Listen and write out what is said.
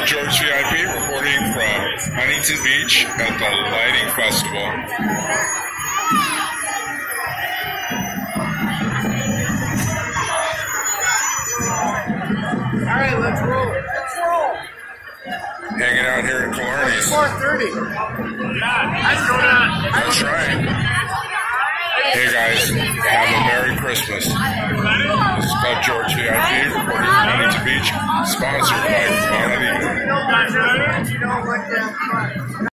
George VIP reporting from Huntington Beach at the Lighting Festival. All right, let's roll. Let's roll. Hanging out here in Killarney. 4:30. That's right. Hey guys, have a Merry Christmas. This is Club George VIP reporting from Huntington Beach, sponsored by Huntington.